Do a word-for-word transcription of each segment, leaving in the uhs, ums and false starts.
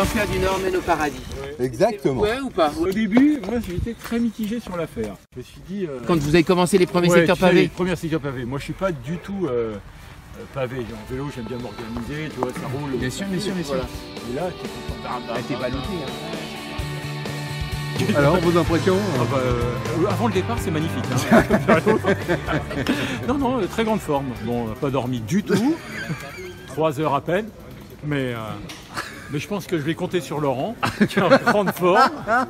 l'enfer du Nord mène au paradis. Ouais. Exactement. Ouais ou pas? Au début, moi j'étais très mitigé sur l'affaire. Je me suis dit. Euh... Quand vous avez commencé les premiers ouais, secteurs tu sais, pavés. Les premiers secteurs pavés. Moi je suis pas du tout euh, pavé. En vélo, j'aime bien m'organiser, tu vois, ça roule. Bien sûr, bien sûr, bien sûr. Voilà. Et là, tu es content. Ah, t'es ballotté. Hein. Alors, vos impressions? Ah bah, euh, avant le départ, c'est magnifique. Hein. non, non, euh, très grande forme. Bon, on n'a pas dormi du tout. Trois heures à peine. Mais, euh, mais je pense que je vais compter sur Laurent, qui est en grande forme.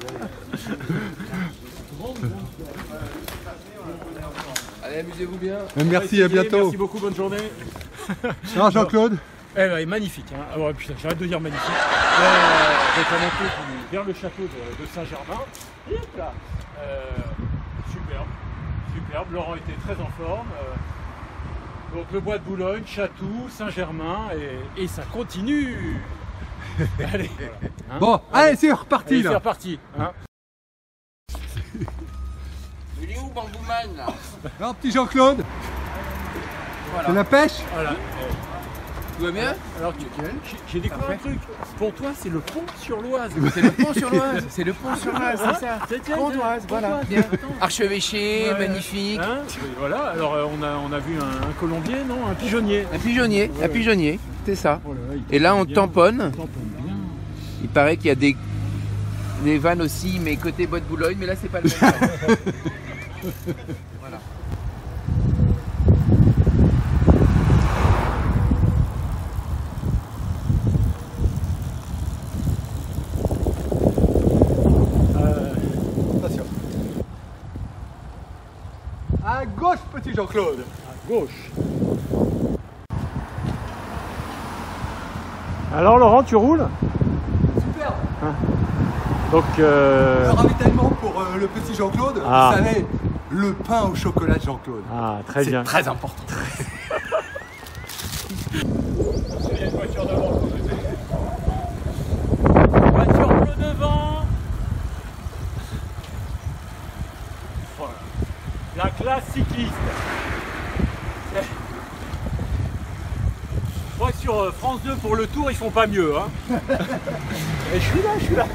Allez, amusez-vous bien. Merci, à bientôt. Merci beaucoup, bonne journée. Non, Jean-Claude? Eh ben, magnifique. Hein. Ah ouais, putain, j'arrête de dire magnifique. Euh, donc on monte vers le château de, de Saint-Germain. Et hop là. Euh, superbe, superbe. Laurent était très en forme. Euh, donc le bois de Boulogne, Château, Saint-Germain, et, et ça continue. Allez. Voilà. Hein, Bon, allez, allez c'est reparti allez, là. C'est reparti. Hein. Il est où Bambouman là? Alors, petit Jean-Claude, voilà. C'est la pêche? Voilà. Tout va bien? Alors j'ai découvert un truc. Pour toi, c'est le pont sur l'Oise. C'est le pont sur l'Oise. C'est le pont sur l'Oise, c'est ça. C'est Pont d'Oise, voilà. Bien. Archevêché, ouais. Magnifique. Hein, voilà. Alors euh, on a on a vu un, un colombier, non, un pigeonnier. Un pigeonnier, voilà. Un pigeonnier. C'est ça. Voilà, et là on bien, tamponne. on tamponne bien. Il paraît qu'il y a des des vannes aussi, mais côté bois de Boulogne, mais là c'est pas le même. Voilà. À gauche, petit Jean-Claude. À gauche. Alors Laurent, tu roules? Super. Hein. Donc euh... le ravitaillement pour euh, le petit Jean-Claude, ah. vous savez, le pain au chocolat de Jean-Claude. Ah, très bien. C'est très important. Il y a une voiture devant. Voiture bleue devant. Voilà. La classe cycliste. Je crois que sur France deux pour le Tour, ils font pas mieux. Hein. Et je suis là, je suis là.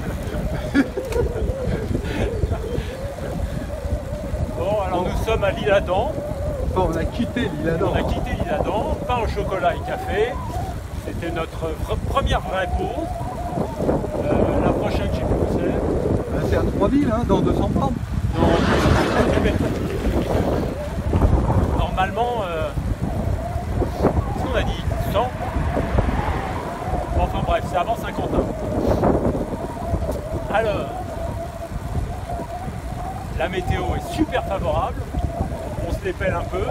Bon, alors nous sommes à l'Isle-Adam. Bon, on a quitté l'Isle-Adam. On a quitté l'Isle-Adam, pain au chocolat et café. C'était notre première vraie pause. Euh, la prochaine, je sais plus où c'est. C'est à Trois-Villes, hein, dans deux cents bornes. Non, normalement, euh, qu'est-ce qu'on a dit? cent. Enfin bref, c'est avant Saint-Quentin. Alors, la météo est super favorable. On se dépelle un peu.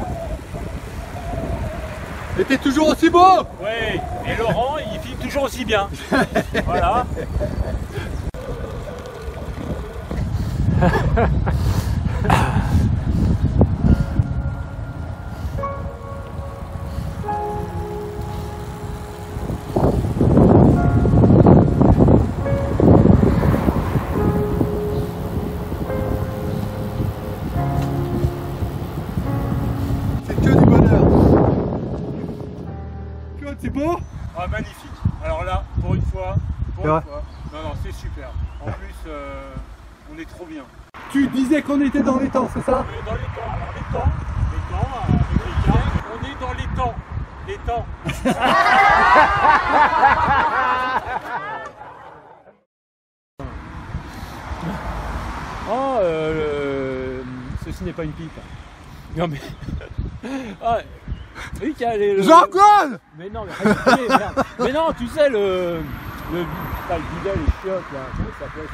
Et t'es toujours aussi beau! Oui, et Laurent, il filme toujours aussi bien. Voilà. C'est que du bonheur. Claude, c'est beau? Ah, magnifique. Alors là, pour une fois, pour une fois. Non, non, c'est super. En plus, euh, on est trop bien. Tu disais qu'on était dans les temps, c'est ça? On est dans les temps. Alors, les temps, les temps, avec les cartes, on est dans les temps. Les temps. Oh, euh, ceci n'est pas une pipe. Non mais... ah, oui, qui a les... Le... Jean-Claude! Mais non, mais, arrêtez, merde. Mais non, tu sais, le... le pas le bidet, les chiottes, là. Comment ça s'appelle,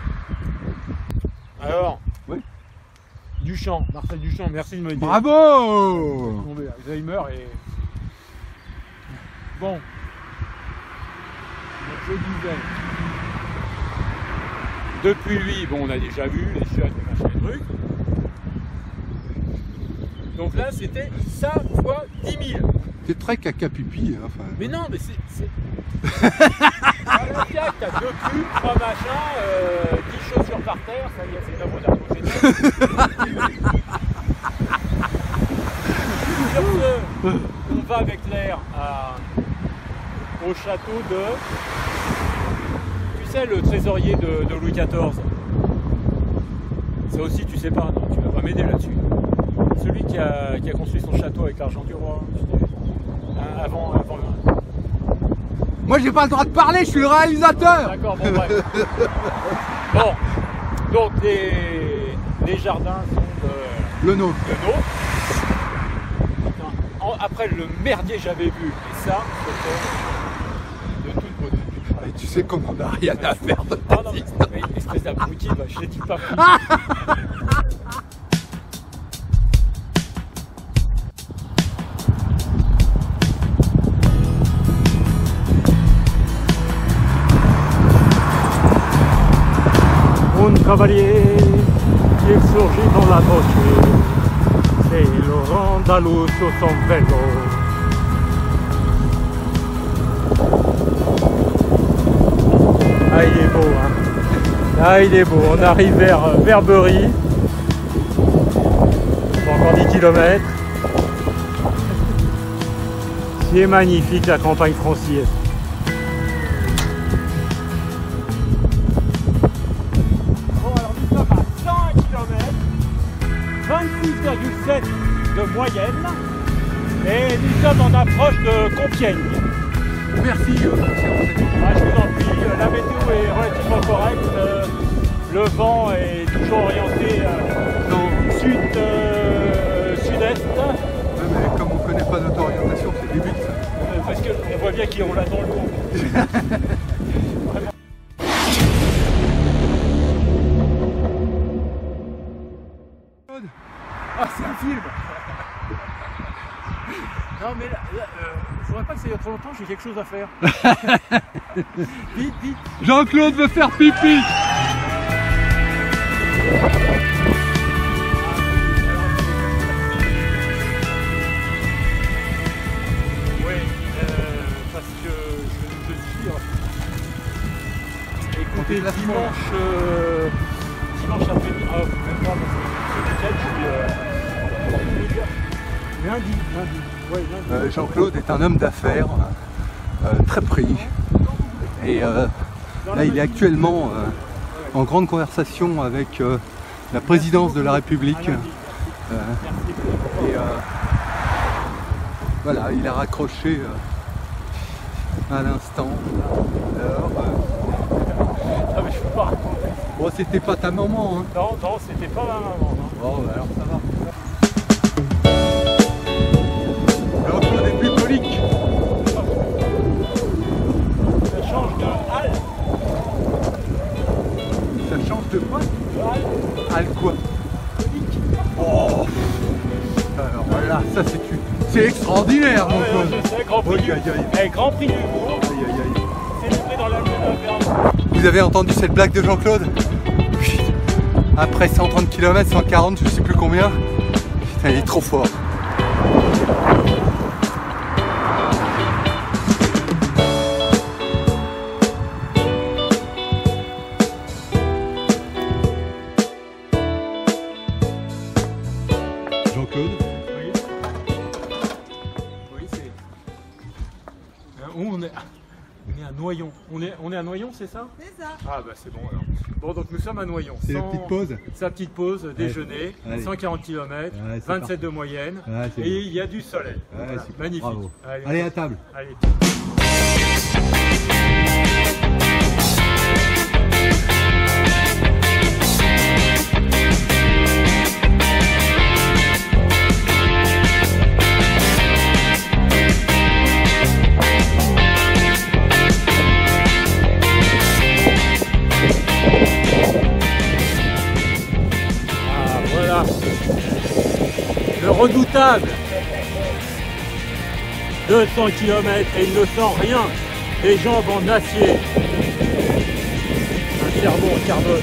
ça? Alors, oui. Duchamp, Marcel Duchamp, merci de me dire. Bravo! Tombé, Alzheimer et... Bon. Donc, je disais... Depuis lui, bon, on a déjà vu les chiottes, les machins, les trucs. Donc là, c'était ça fois dix mille. C'est très caca-pipi. Hein, enfin... Mais non, mais c'est... Alors, tiens, t'as deux culs, trois machins, euh, dix chaussures par terre, ça y est, c'est un ergogénique. Sur ce, on va avec l'air à... au château de... c'est le trésorier de, de Louis quatorze? Ça aussi, tu sais pas, non, tu vas pas m'aider là-dessus. Celui qui a, qui a construit son château avec l'argent du roi, tu sais, hein, avant, avant. Moi j'ai pas le droit de parler, je suis le réalisateur. D'accord, bon bref. Bon, donc les, les jardins sont de, Le nôtre. de nôtres. En- Après le merdier que j'avais vu, et ça, c'était de toute beauté. Et tu sais comment on n'a rien à faire de Ah non, mais, mais espèce d'abruti, bah, je l'ai dit pas. Un cavalier, il surgit dans la voiture, c'est Laurent Dalou sur son vélo. Ah, il est beau, hein. Ah, il est beau. On arrive vers euh, Verberie. Encore dix kilomètres. C'est magnifique la campagne franciaise. Bon, alors nous sommes à cent un kilomètres, vingt-six virgule sept de moyenne, et nous sommes en approche de Compiègne. Merci. euh, Ah, je vous en prie, la météo est relativement correcte, euh, le vent est toujours orienté euh, non, sud, euh, sud-est, ouais, mais comme on connaît pas notre orientation, c'est débile ça. euh, parce qu'on voit bien qu'on l'a dans le dos. Vraiment. Ah, c'est un film. Non mais là, là euh, faudrait pas que ça dure trop longtemps, j'ai quelque chose à faire. Vite, vite. Jean-Claude veut faire pipi. Oui, euh, parce que je, je tire. Écoutez, déplacement. dimanche, euh, dimanche après-midi, ah, même pas, parce que ce week-end, je suis euh, lundi, lundi. Ouais, lundi. Euh, Jean-Claude est un homme d'affaires euh, très pris. Et euh, là, il est actuellement euh, en grande conversation avec euh, la présidence de la République. Euh, et euh, voilà, il a raccroché euh, à l'instant. Alors, euh, Ah, mais je peux pas raconter. bon, c'était pas ta maman, hein. Non, non, c'était pas ma maman. Non. Bon, bah, alors ça va. Jean-Claude est bucolique. Ça change de halte. Ça change de quoi? De halte. Al quoi? Oh. Alors voilà, ça c'est une... c'est extraordinaire, mon Ouais, Claude. je sais, Grand Prix Aïe, du aïe, aïe. Eh, Grand Prix du Bourg, Aïe, aïe, aïe. c'est livré dans la rue d'Auvergne. Vous avez entendu cette blague de Jean-Claude? Putain. Après cent trente kilomètres, cent quarante, je sais plus combien. Putain, il est trop fort. Jean-Claude? Oui. Oui, c'est. Hein, où on est On est à Noyon. On est, on est à Noyon, c'est ça? C'est ça. Ah bah c'est bon alors. Bon donc nous sommes à Noyon. C'est la Cent- petite pause? Sa petite pause, déjeuner, Allez. cent quarante kilomètres, Ouais, c'est vingt-sept de moyenne, Ouais, c'est et bien. il y a du soleil. Ouais, Voilà, super, magnifique. bravo. Allez, Allez, à table. allez. Ah voilà. Le redoutable. deux cents kilomètres et il ne sent rien. Les jambes en acier. Un cerveau en carbone.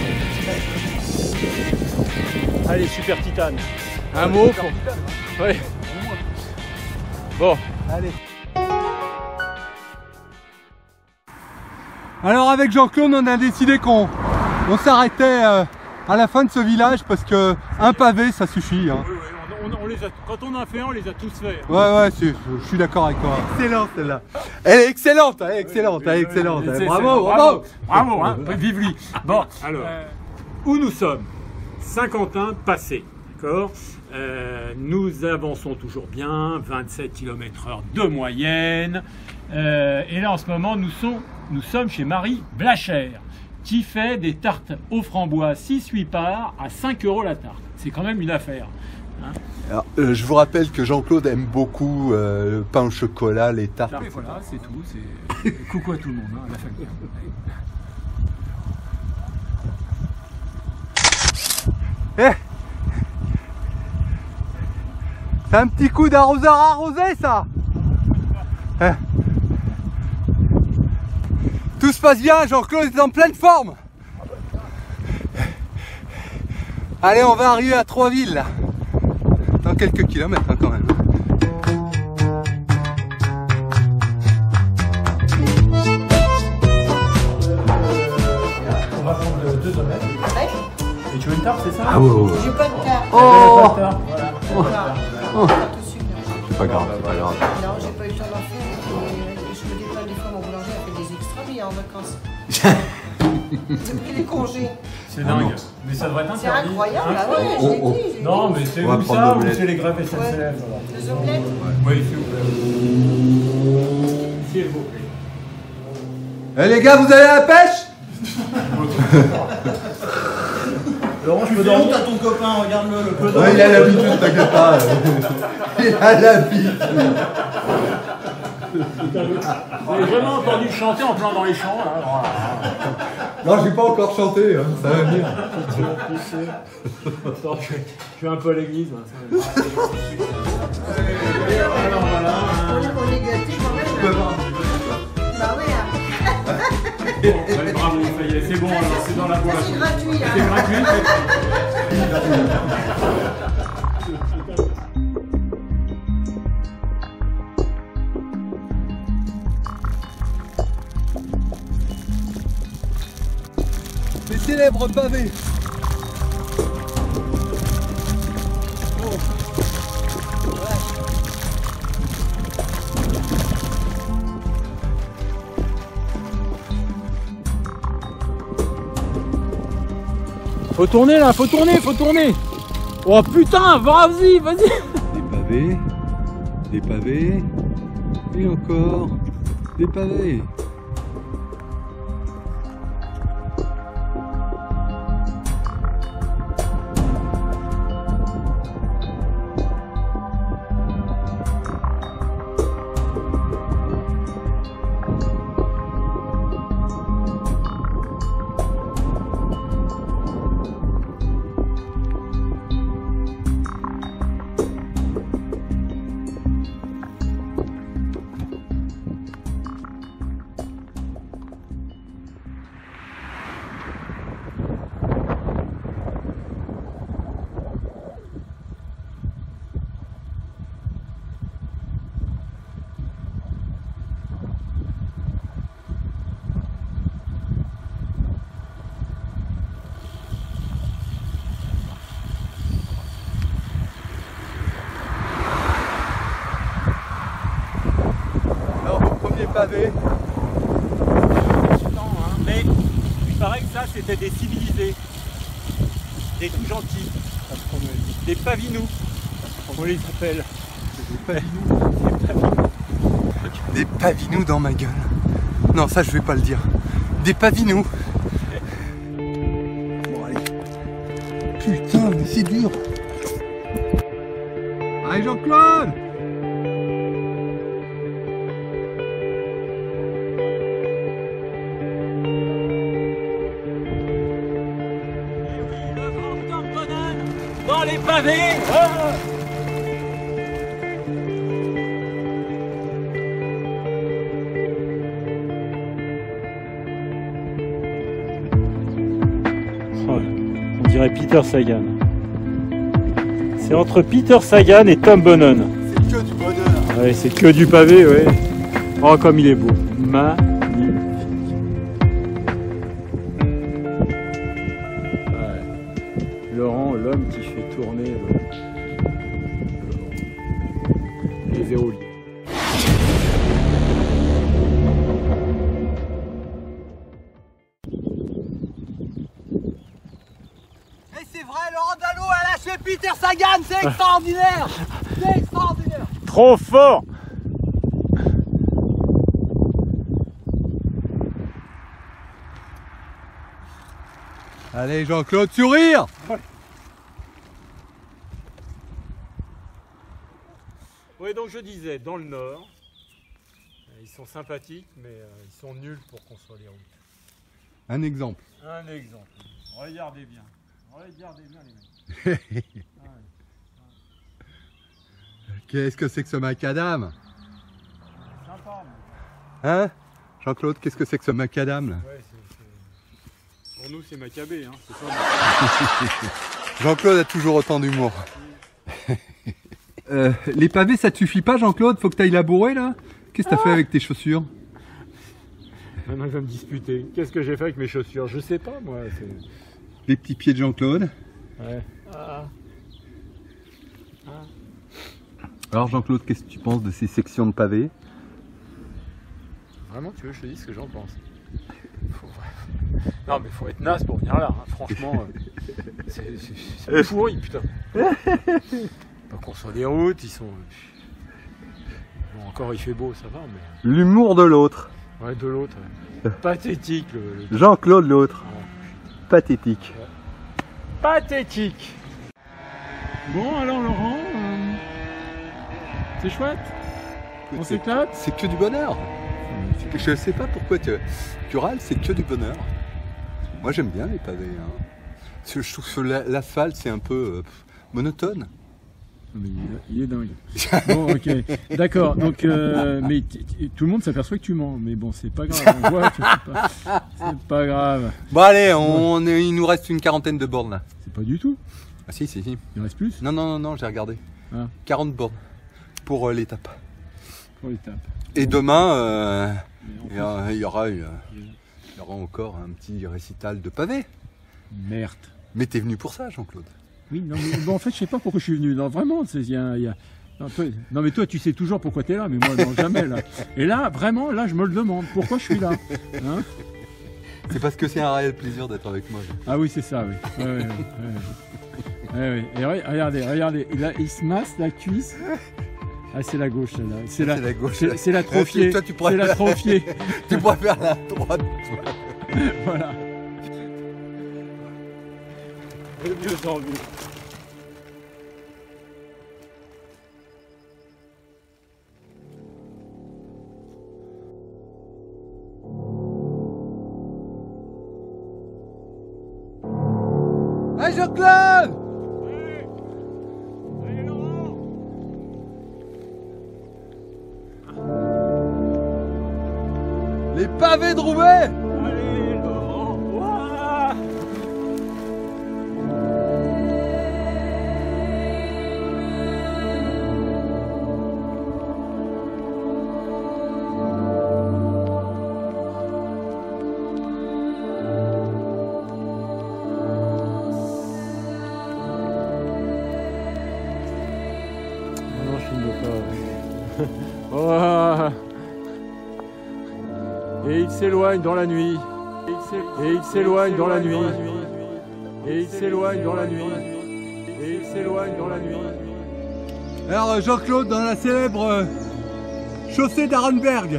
Allez, super titane. Un mot pour... Ouais. Bon. Allez. Alors avec Jean-Claude, on a décidé qu'on on s'arrêtait euh, à la fin de ce village parce que un pavé ça suffit. Hein. Oui, oui, on, on les a, quand on en fait un, on les a tous faits. Ouais, ouais, je suis d'accord avec toi. Excellente celle-là. Elle est excellente, elle est excellente, elle est excellente. C'est- c'est- Bravo, c'est- bravo. Bravo, hein, vive lui. Bon, alors, euh, où nous sommes? Saint-Quentin passé, d'accord. Euh, nous avançons toujours bien, vingt-sept kilomètres heure de moyenne. Euh, et là, en ce moment, nous, sont, nous sommes chez Marie Blachère, qui fait des tartes aux framboises six huit parts à cinq euros la tarte. C'est quand même une affaire. Hein. Alors, euh, je vous rappelle que Jean-Claude aime beaucoup euh, le pain au chocolat, les tartes. Et voilà, c'est tout. C'est... Coucou à tout le monde, hein, la famille. Eh, c'est un petit coup d'arroseur arrosé, ça. Eh. Tout se passe bien, Jean-Claude est en pleine forme. Allez, on va arriver à Troisville, là. Dans quelques kilomètres, hein, quand même. On va prendre deux omelettes. Et tu veux une tarte, c'est ça? Ah ouais, ouais. J'ai pas de tarte. Oh, Voilà. Voilà. oh. Tarte au sucre. C'est pas grave, c'est pas grave. Non, j'ai pas eu le temps d'en faire. Et je me dépanne des fois, mon boulanger a fait des extras, mais il est en vacances. J'ai pris des congés. C'est dingue. Mais ça devrait être C'est interdit. incroyable, Hein? ah ouais, je l'ai Oh, oh. dit. je l'ai Non, dit. mais c'est On va où prendre ça ou l'omelette. c'est les grèves S N C F? Ouais. Voilà. Les omelettes. Oui, s'il vous plaît. S'il vous plaît. Eh les gars, vous allez à la pêche? Laurent, je peux Où dormir? t'as ton copain, regarde-le, le peu Ouais, il a l'habitude, t'inquiète pas. Il a l'habitude. Vous avez vraiment entendu chanter en plein dans les champs là, alors, Non, j'ai pas encore chanté, hein, ça va venir. Attends, je, je vais un peu à l'église. Hein, ça va. Alors voilà. On est- on est gâtés quand même. hein. Bah ouais. hein. Bon, allez, bravo, ça y est, c'est bon, alors c'est dans la Ça, boîte. c'est gratuit. C'est Hein. gratuit. Les célèbres pavés. Faut tourner là, faut tourner, faut tourner. Oh putain, vas-y, vas-y. Des pavés, des pavés, et encore des pavés. Alors, mon premier pavé. Mais il paraît que ça c'était des civilisés, des tout gentils, des pavinous, on les appelle. Des pavinous. Des pavinous dans ma gueule. Non, ça je vais pas le dire. Des pavinous. Bon, allez. Putain, mais c'est dur. Allez, Jean-Claude. Dans les pavés. Oh on dirait Peter Sagan. C'est entre Peter Sagan et Tom Bonnen. C'est que du bonheur. Ouais, c'est que du pavé, ouais. Oh, comme il est beau. Magnifique. Ouais. Laurent, l'homme qui fait tourner. Ouais. et zéro lit. Et c'est vrai, Laurent Dallot a lâché Peter Sagan, c'est extraordinaire. C'est extraordinaire. Trop fort. Allez Jean-Claude, sourire. Ouais. Oui, donc je disais, dans le Nord, ils sont sympathiques, mais euh, ils sont nuls pour construire les routes. Un exemple. Un exemple. Regardez bien. Regardez bien les mecs. Ah ouais. Qu'est-ce que c'est que ce macadam? Sympa, mais... Hein Jean-Claude, qu'est-ce que c'est que ce macadam là? Ouais, c'est, c'est... Pour nous, c'est macabé, hein. C'est ça. Jean-Claude a toujours autant d'humour. euh, les pavés, ça te suffit pas, Jean-Claude? Faut que tu ailles labourer là? Qu'est-ce que tu as fait avec tes chaussures? Maintenant, il va me disputer. Qu'est-ce que j'ai fait avec mes chaussures? Je sais pas, moi. C'est... Les petits pieds de Jean-Claude. Ouais. Ah. Ah. Alors Jean-Claude, qu'est-ce que tu penses de ces sections de pavés? Vraiment, tu veux que je te dise ce que j'en pense? Faut... Non, mais faut être naze pour venir là, hein. Franchement. C'est, c'est, c'est pourri, putain. Pas qu'on soit des routes, ils sont... Bon, encore il fait beau, ça va, mais... L'humour de l'autre. Ouais, de l'autre. Ouais. Pathétique, le... le... Jean-Claude l'autre. Ouais. Pathétique. Ouais. Pathétique. Bon, alors Laurent, euh... c'est chouette. On s'éclate. C'est que du bonheur. Je sais pas pourquoi tu, tu râles, c'est que du bonheur. Moi j'aime bien les pavés. Hein. Je trouve que l'asphalte c'est un peu euh, monotone. Mais il est dingue. Bon, ok, d'accord. Donc, euh, mais tout le monde s'aperçoit que tu mens. Mais bon, c'est pas grave. On voit que c'est pas, c'est pas grave. Bon allez, on, on est, il nous reste une quarantaine de bornes là. C'est pas du tout. Ah si, si, si. Il en reste plus. Non, non, non, non, j'ai regardé. Ah. quarante bornes pour euh, l'étape. Pour l'étape. Et demain, euh, il y, plus, a, il y aura, il y aura encore un petit récital de pavés. Merde. Mais t'es venu pour ça, Jean-Claude. Oui, non, mais bon, en fait, je sais pas pourquoi je suis venu. Non, vraiment, c'est, y a, y a... Non, toi, non, mais toi, tu sais toujours pourquoi tu es là, mais moi, non, jamais là. Et là, vraiment, là, je me le demande. Pourquoi je suis là, hein? C'est parce que c'est un réel plaisir d'être avec moi. Ah oui, c'est ça, oui. Ouais, ouais, ouais, ouais. Ouais, ouais. Et regardez, regardez, là, il se masse la cuisse. Ah, c'est la gauche, là. C'est la, la gauche. C'est, c'est la trophiée. Toi, tu pourrais c'est la faire... trophiée. Tu pourrais faire la droite. Voilà. Le mieux sans mieux. Hey Jean-Claude! Ouais. Allez Laurent! Les pavés de Roubaix! Allez Laurent! Ouah. Non, je filme pas. Oh. Et il s'éloigne dans la nuit. Et il s'éloigne dans la nuit. Et il s'éloigne dans la nuit. Et il s'éloigne dans la nuit. Alors Jean-Claude dans la célèbre euh, chaussée d'Arenberg.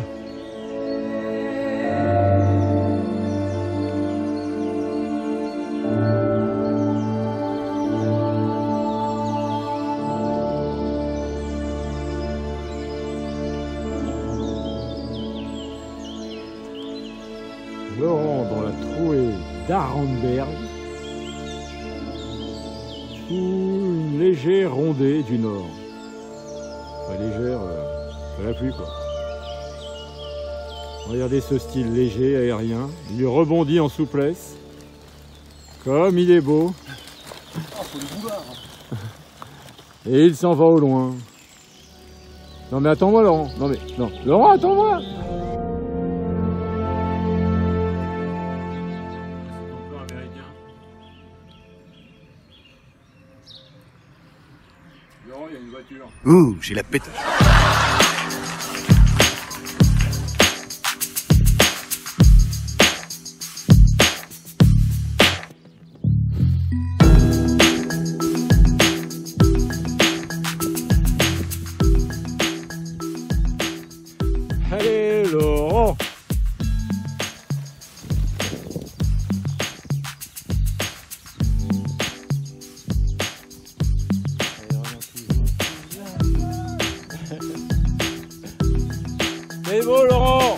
Laurent dans la trouée d'Arenberg, sous une légère rondée du nord. Pas légère, euh, pas la pluie quoi. Regardez ce style léger, aérien. Il rebondit en souplesse. Comme il est beau. Et il s'en va au loin. Non mais attends-moi Laurent. Non mais non. Laurent, attends-moi. Laurent, il y a une voiture. Ouh, j'ai la pétage. C'est beau, Laurent.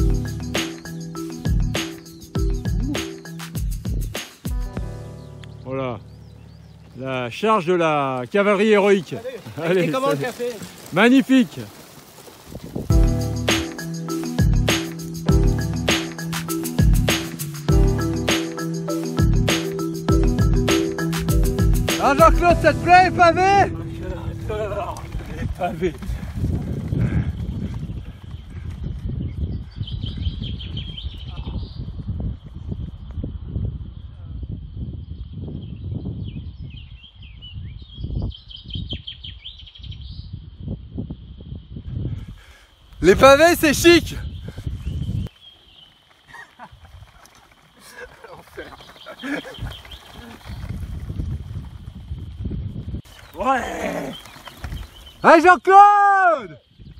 Voilà. La charge de la cavalerie héroïque. Allez, Allez, comment le salut. café? Magnifique. Ah Jean-Claude, ça te plaît les pavés? Les pavés. Les pavés, c'est chic. Ouais. Allez Jean-Claude!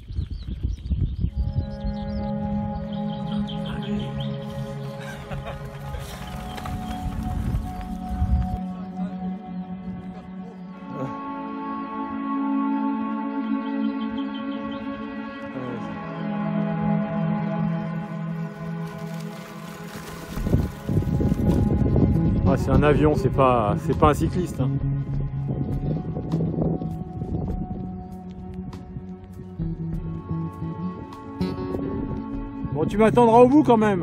Ah, c'est un avion, c'est pas, c'est pas un cycliste. Hein. Bon, tu m'attendras au bout quand même.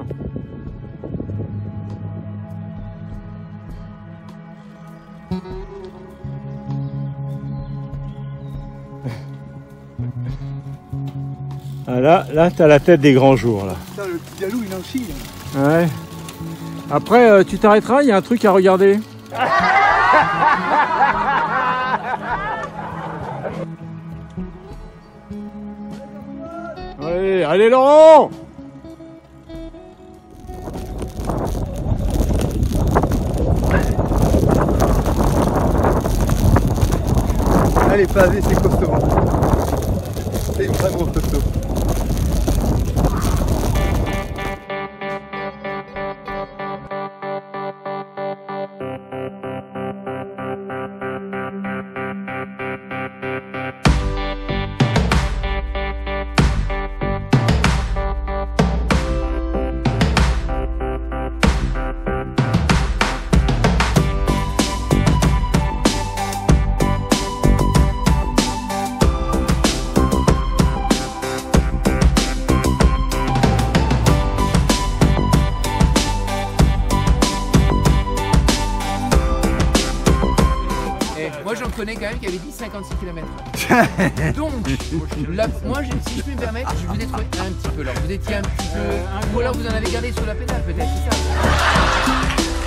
Ah là, là t'as la tête des grands jours là. Putain, le petit Galou, il en chie. Ouais. Après, euh, tu t'arrêteras, il y a un truc à regarder. Allez, allez Laurent! Ah, les pavés, c'est costaud. C'est vraiment costaud. Moi j'en connais quand même qui avait dit cinquante-six kilomètres. Donc, la, moi je- si je puis me permettre, je vous ai trouvé un petit peu là. Vous étiez un petit peu. Ou alors vous en avez gardé sur la pédale peut-être, c'est ça?